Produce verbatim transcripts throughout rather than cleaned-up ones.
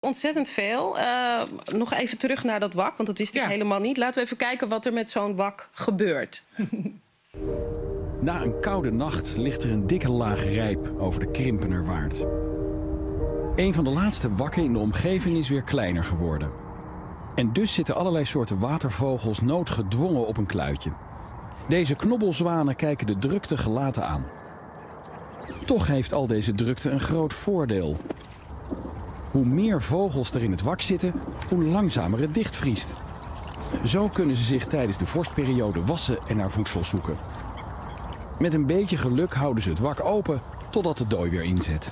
ontzettend veel. Uh, nog even terug naar dat wak, want dat wist ik ja. helemaal niet. Laten we even kijken wat er met zo'n wak gebeurt. Na een koude nacht ligt er een dikke laag rijp over de Krimpenerwaard. Een van de laatste wakken in de omgeving is weer kleiner geworden. En dus zitten allerlei soorten watervogels noodgedwongen op een kluitje. Deze knobbelzwanen kijken de drukte gelaten aan. Toch heeft al deze drukte een groot voordeel. Hoe meer vogels er in het wak zitten, hoe langzamer het dichtvriest. Zo kunnen ze zich tijdens de vorstperiode wassen en naar voedsel zoeken. Met een beetje geluk houden ze het wak open totdat de dooi weer inzet.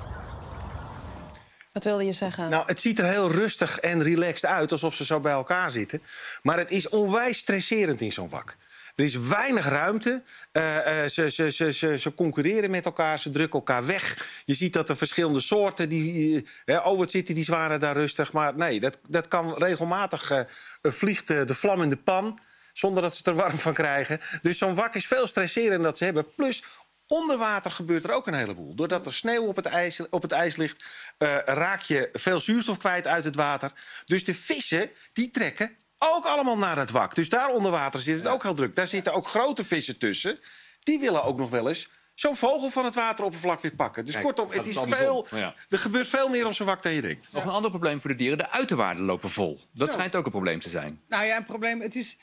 Wat wilde je zeggen? Nou, het ziet er heel rustig en relaxed uit, alsof ze zo bij elkaar zitten. Maar het is onwijs stresserend in zo'n wak. Er is weinig ruimte. Uh, uh, ze, ze, ze, ze, ze concurreren met elkaar, ze drukken elkaar weg. Je ziet dat er verschillende soorten... Die, uh, oh, wat zitten die zwanen daar rustig. Maar nee, dat, dat kan regelmatig... Uh, vliegt uh, de vlam in de pan, zonder dat ze er warm van krijgen. Dus zo'n wak is veel stresserender dat ze hebben. Plus, onder water gebeurt er ook een heleboel. Doordat er sneeuw op het ijs, op het ijs ligt... Uh, raak je veel zuurstof kwijt uit het water. Dus de vissen, die trekken... ook allemaal naar het wak. Dus daar onder water zit het ja. ook heel druk. Daar zitten ook grote vissen tussen. Die willen ook nog wel eens zo'n vogel van het wateroppervlak weer pakken. Dus Kijk, kortom, het is veel, ja. er gebeurt veel meer om zo'n wak dan je denkt. Nog ja. een ander probleem voor de dieren. De uiterwaarden lopen vol. Dat Zo. schijnt ook een probleem te zijn. Nou ja, een probleem. Het is...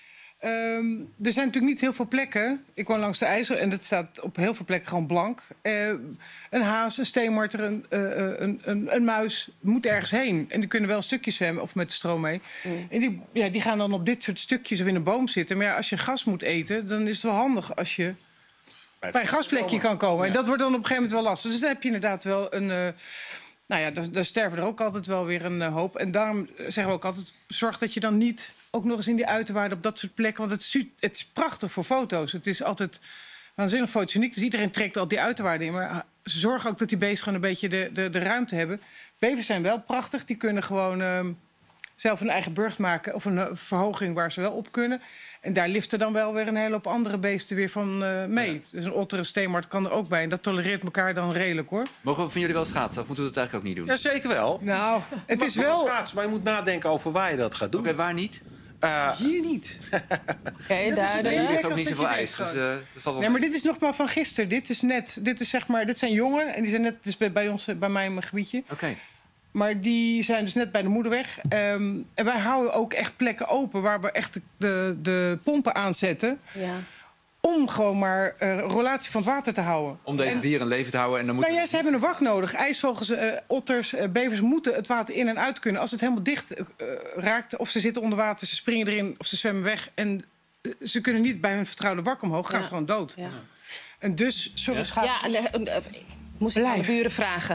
Um, er zijn natuurlijk niet heel veel plekken. Ik woon langs de IJssel en dat staat op heel veel plekken gewoon blank. Uh, een haas, een steenmarter, een, uh, een, een, een muis moet ergens heen. En die kunnen wel een stukje zwemmen of met de stroom mee. Mm. En die, ja, die gaan dan op dit soort stukjes of in een boom zitten. Maar ja, als je gas moet eten, dan is het wel handig als je bij, bij een gasplekje kan komen. Ja. En dat wordt dan op een gegeven moment wel lastig. Dus dan heb je inderdaad wel een... Uh, nou ja, daar, daar sterven er ook altijd wel weer een uh, hoop. En daarom zeggen we ook altijd, zorg dat je dan niet... ook nog eens in die uiterwaarden op dat soort plekken. Want het is, het is prachtig voor foto's. Het is altijd waanzinnig fotogeniek. Dus iedereen trekt al die uiterwaarden in. Maar ze zorgen ook dat die beesten gewoon een beetje de, de, de ruimte hebben. Bevers zijn wel prachtig. Die kunnen gewoon uh, zelf een eigen burcht maken. Of een uh, verhoging waar ze wel op kunnen. En daar liften dan wel weer een hele hoop andere beesten weer van uh, mee. Ja. Dus een otter, een steenmart kan er ook bij. En dat tolereert elkaar dan redelijk, hoor. Mogen we van jullie wel schaatsen? Of moeten we dat eigenlijk ook niet doen? Ja, zeker wel. Nou, het je is wel... schaatsen, maar je moet nadenken over waar je dat gaat doen. Oké, okay, waar niet? Uh, Hier niet. Oké, okay, daar ligt ook niet zoveel ijs. Dus, uh, dat nee, maar dit is nog maar van gisteren. Dit is net, dit is zeg maar, dit zijn jongen en die zijn net, dus bij, bij ons, bij mij in mijn gebiedje. Oké. Okay. Maar die zijn dus net bij de moederweg. Um, en wij houden ook echt plekken open waar we echt de, de, de pompen aanzetten. Ja. Om gewoon maar uh, relatie van het water te houden. Om deze en, dieren in leven te houden. En dan moet nou ja, ze hebben een wak nodig. IJsvogels, uh, otters, uh, bevers moeten het water in en uit kunnen. Als het helemaal dicht uh, raakt, of ze zitten onder water, ze springen erin of ze zwemmen weg. En uh, ze kunnen niet bij hun vertrouwde wak omhoog, gaan ja. ze gewoon dood. Ja. En dus, sorry, ja, ja, en, uh, uh, ik moest het aan de buren vragen.